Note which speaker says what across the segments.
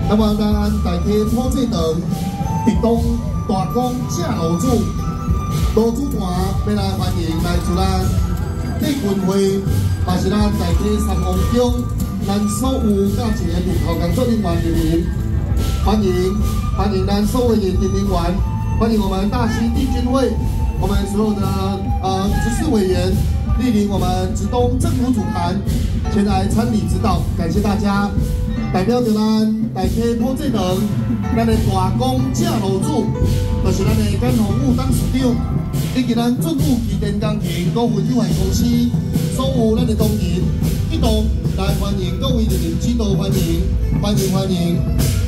Speaker 1: 那么咱大溪普济堂直东大公正路主路主团要来欢迎来自咱地运会，也是咱大溪三王宫咱所有甲一个日头工作人员莅临，欢迎咱所有的人员，欢迎我们大溪地军会，我们所有的执事委员莅临我们直东政府主坛前来参礼指导，感谢大家。代表着咱大溪普济堂，咱的大公正路主，就是咱的简宏武董事长，以及咱准武机电工程股份有限公司所有咱的同仁，一同来欢迎各位莅临指导，欢迎。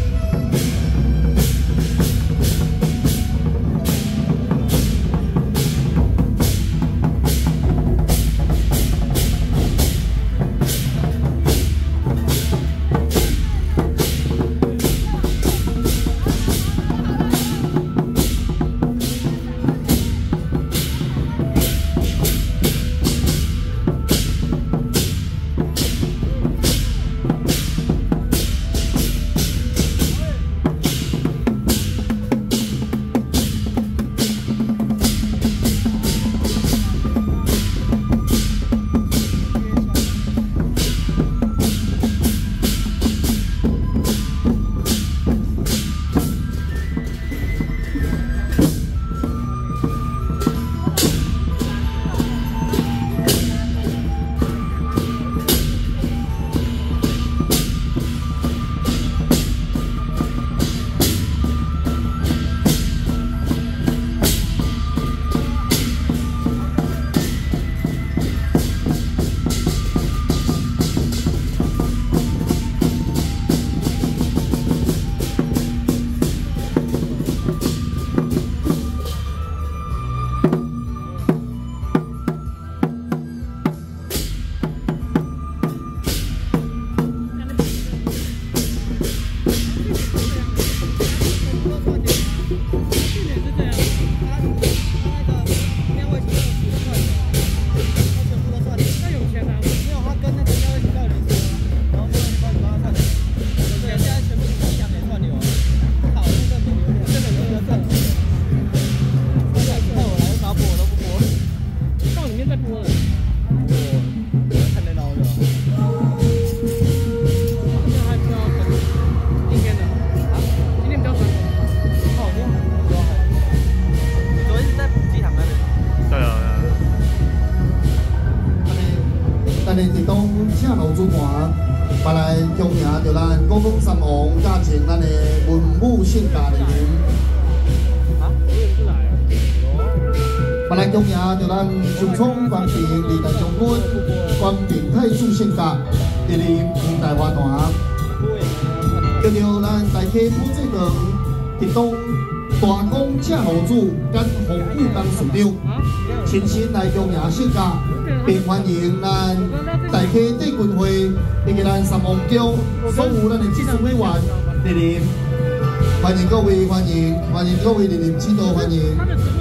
Speaker 1: 上冲关平二代将军关平太子性格莅临五大花坛，叫着咱大溪普济堂直东大公正路主兼洪武董事长亲身来恭迎性格，并欢迎咱大溪地运会以及咱三王宫所有咱的执事委员莅临，欢迎各位莅临指导，欢迎。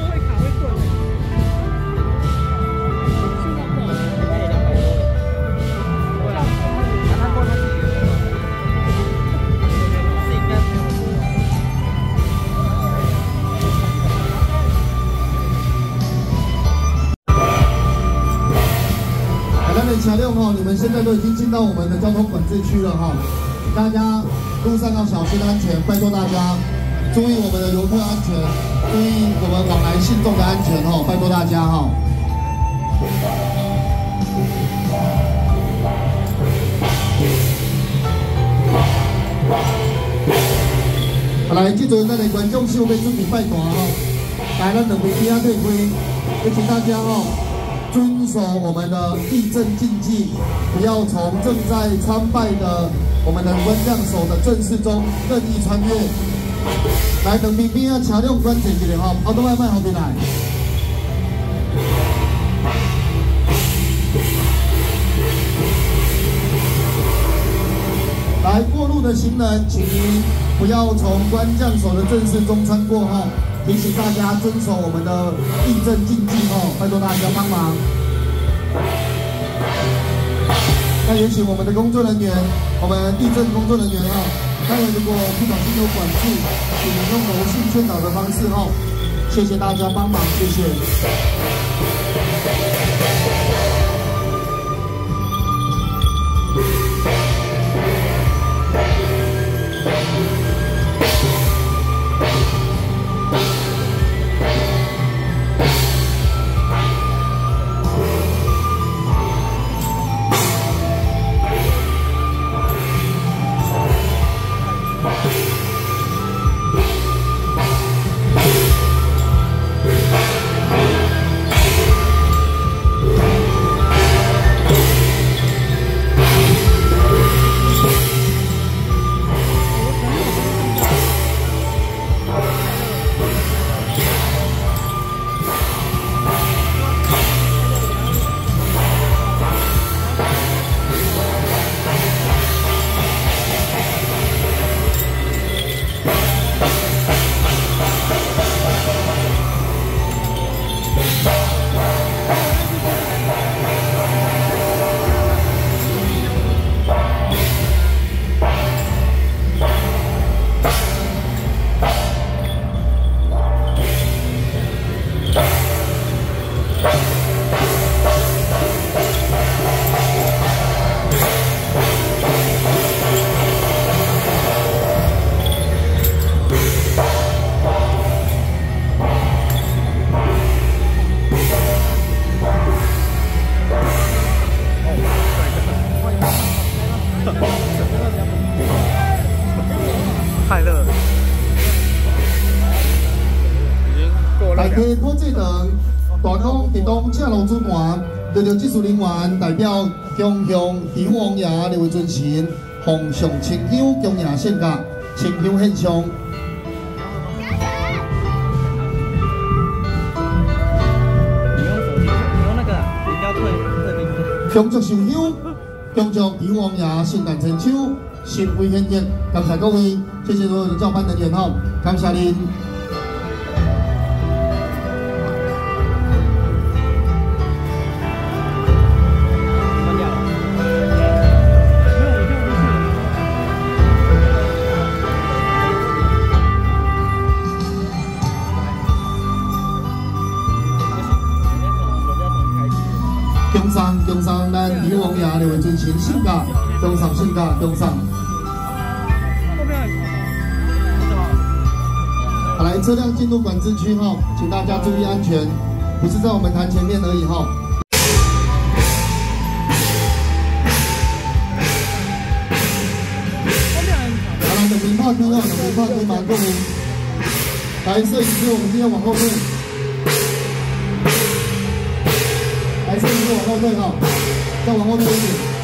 Speaker 1: 车辆哈，你们现在都已经进到我们的交通管制区了哈，大家路上要小心安全，拜托大家注意我们的游客安全，注意我们往来信众的安全哈，拜托大家哈。好来，这阵咱的观众是要准备拜堂哈，来咱两边边仔退开，也请大家哈。遵守我们的地政禁忌，不要从正在参拜的我们的官将手的阵势中任意穿越。来，两边边啊，车辆关坐一下哈，后头慢慢后边来。来，过路的行人，请您不要从官将手的阵势中穿过哈。提醒大家遵守我们的地政禁忌哦，拜托大家帮忙。那也请我们的工作人员，我们地政工作人员哦， 当然，如果不小心有管制，请你用柔性劝导的方式哦。谢谢大家帮忙，谢谢。
Speaker 2: 快乐，已经过了。
Speaker 1: 大家普济堂大公直东正路主盘，对着技术人员代表中向地府王爷列为尊神，奉上清香供养献价，清香献上。恭祝上香，恭祝地府王爷圣诞千秋，心威献宴，感谢各位，谢谢所有的教班人员哈，感谢您。供上咱地府王爷列为尊神圣驾，供上圣驾，供上。好，来，车辆进入管制区哈，请大家注意安全，不是在我们坛前面而已哈。好了，等鸣炮听到，等鸣炮听满共鸣。来，摄影师，我们今天往后退。来，摄影师往后退哈，再往后退一点。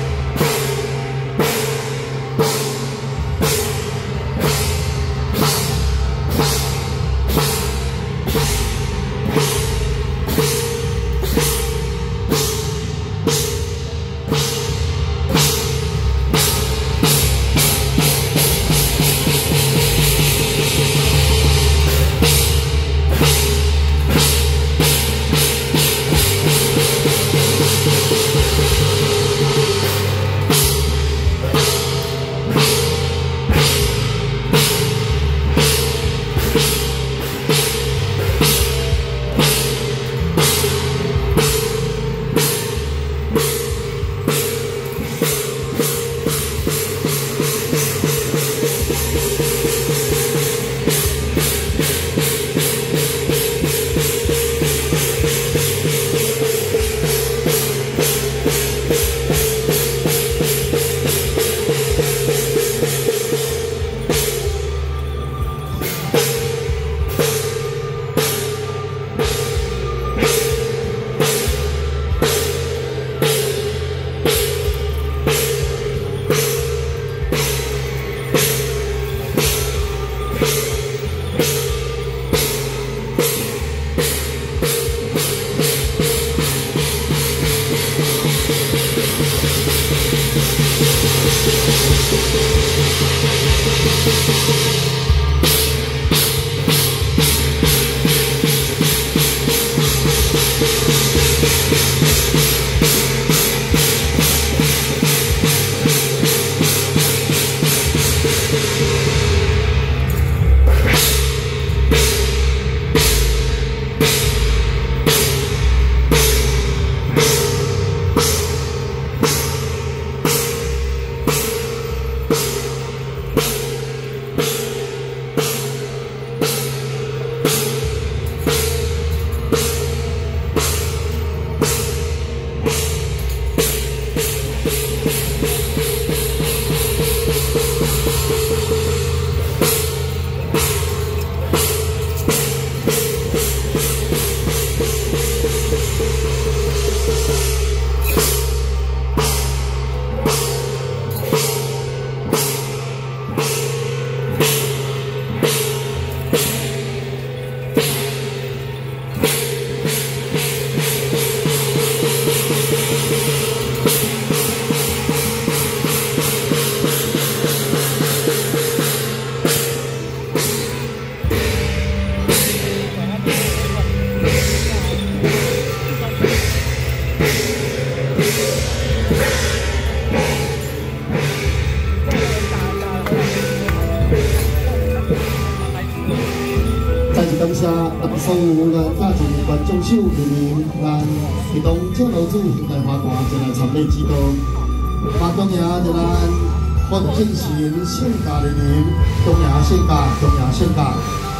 Speaker 1: 谢所有咱大众观众手人民，咱移动正楼主现代花坛前来参礼指导，马中爷就咱欢庆神圣家人民，中爷圣家，中爷圣家。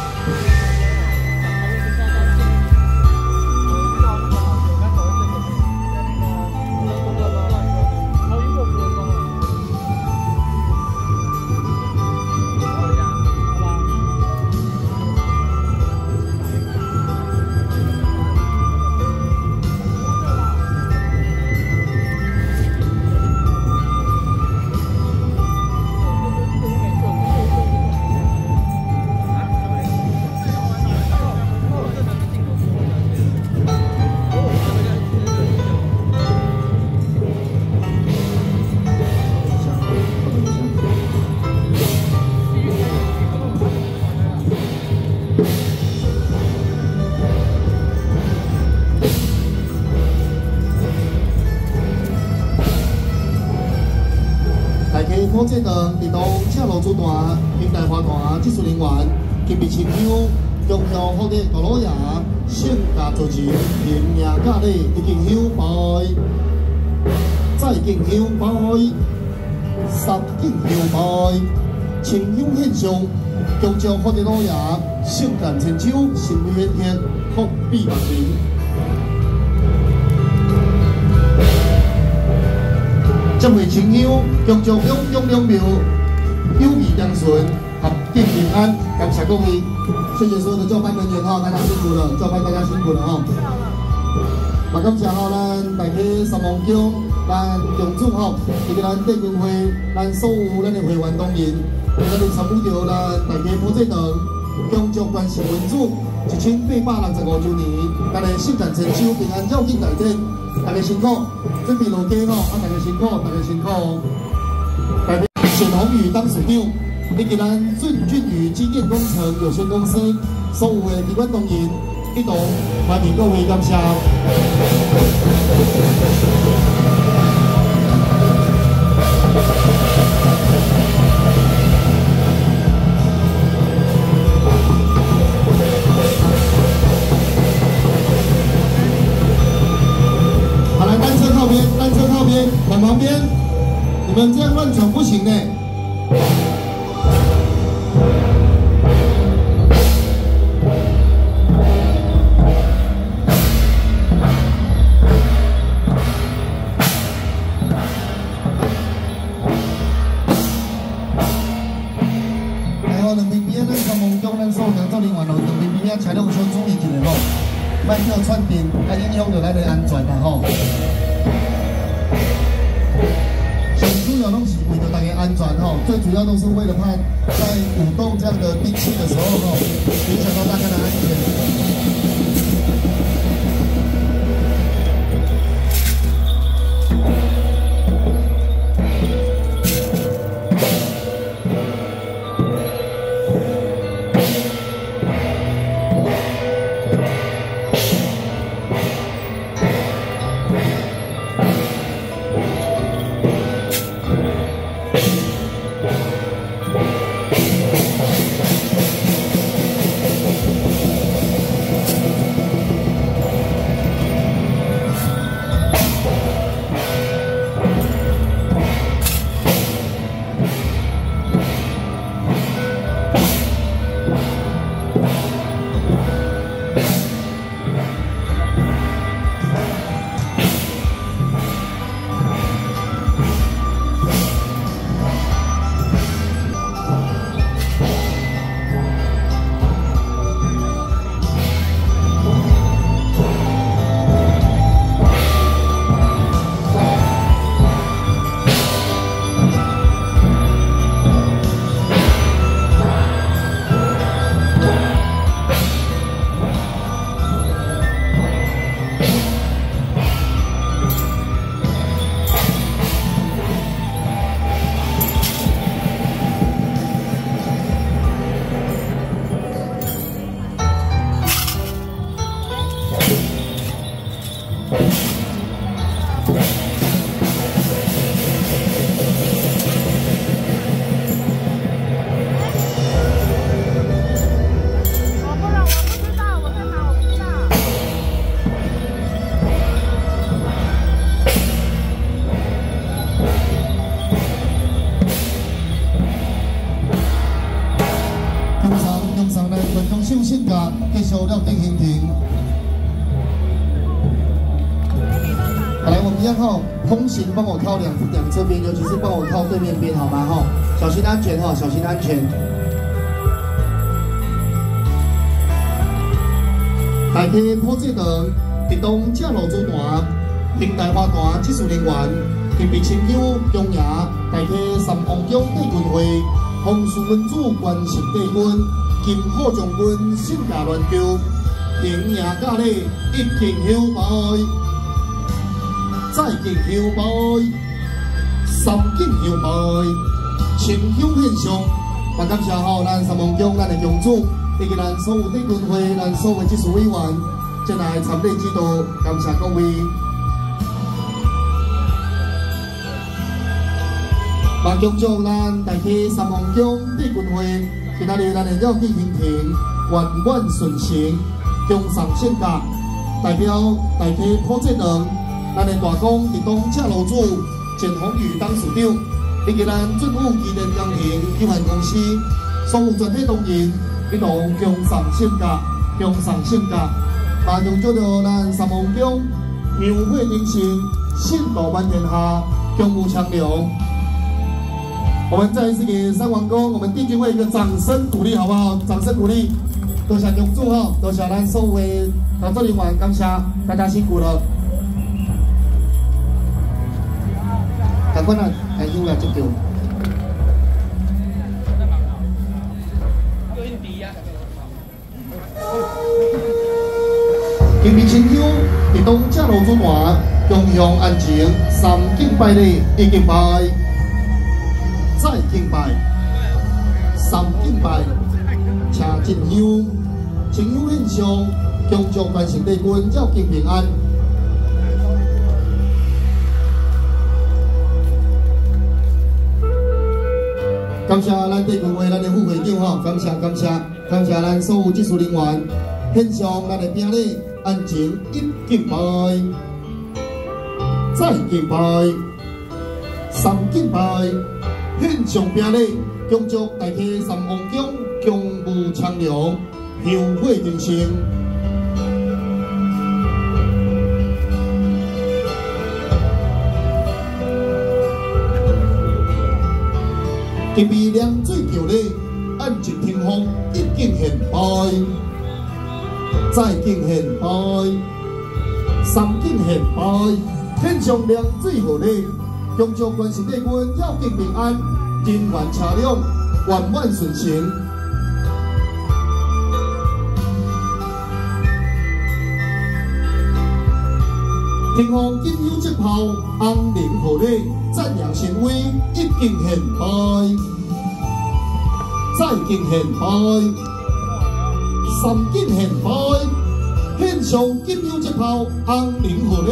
Speaker 1: 火箭灯移动车路主段、平台花坛技术人员特别亲友、中央福利大老爷、圣家族人、迎迎驾礼已经响拜，再敬响拜，三敬响拜，清香献上，中将福利老爷圣诞千秋，心愿远天，福庇万民。 这位亲友恭祝永永两庙友谊长存，合境平安，感谢各位，谢谢所有的教班人员哈，大家辛苦了，教班大家辛苦了哈。也感谢吼咱大家三王宫，咱众主吼，以及咱电工会，咱所有咱的会员同仁，咱哋参与到咱大家火箭堂恭祝关系民主1865周年，咱的圣诞千秋平安绕境大典。 大家辛苦，准备落街吼，大家辛苦，大家辛苦。代表沈宏宇当处长，以及咱顺俊宇机电工程有限公司所有的机关同仁，一同欢迎各位感谢。单车靠边，往旁边，你们这样乱闯不行呢。然后两边边咱三王宫咱所有工作人员咯，两边边车辆小注意一下吼，莫叫串电，啊影响到咱的安全啦吼。 主要拢是为了大家安全吼，最主要都是为了怕在舞动这样的兵器的时候吼，影响到大家的安全。 性格继续了定行程。好，来，我们一样哈，通行帮我靠两侧边，尤其是帮我靠对面边，好吗？哈，小心安全哈，小心安全。大溪普济堂直通正路组段，平台花坛技术人员，特别亲友中爷，大溪三王宫帝君会，洪氏君主关圣帝君，金虎将军圣驾銮轿，迎迎驾礼一敬休拜，再敬休拜，三敬休拜，清香献上。也感谢吼咱三王宫咱的宫主。以及咱所有帝君会、咱所有技术委员前来参礼指导，感谢各位。也恭祝咱大溪三王宫帝君会今仔日咱的绕境行程圆满顺成，恭送圣驾，代表大溪普济堂咱的大公直通车路主简宏宇董事长，以及咱政府机电工程有限公司所有全体同仁。一同恭送圣驾，恭送圣驾，也恭祝到咱三王宫庙会人生，信道满天下，公务强良。我们再一次给三王宫我们帝君会一个掌声鼓励，好不好？掌声鼓励，多谢公主哈，多谢咱所有的工作人员，感谢大家辛苦了。赶快来，来进来接球。今日亲友直通正路组段，共向安静三敬拜礼，一敬拜，再敬拜，三敬拜，请进香，亲友献上，恭祝关圣帝君照敬平安。感谢咱帝君会咱的副会长吼，感谢咱所有技术人员，献上咱的饼礼。安静一敬拜，再敬拜，三敬拜，献上饼礼，恭祝大溪三王宫公务昌良，庙会人生。特别凉水桥礼，安静听风，一敬献拜。再敬献拜，三敬献拜，献上凉水河礼，恭祝关圣帝君绕境平安，人员车辆圆满顺成。天皇金友接炮，安宁贺礼，赞扬神威，一敬献拜，再敬献拜。三敬献拜，献上金友接炮，安宁贺礼。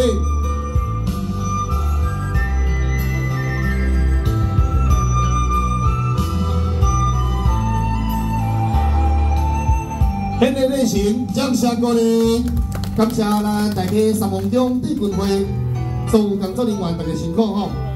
Speaker 1: 献礼礼成，掌声鼓励，感谢咱大溪三王宫帝君会所有工作人员大家辛苦吼。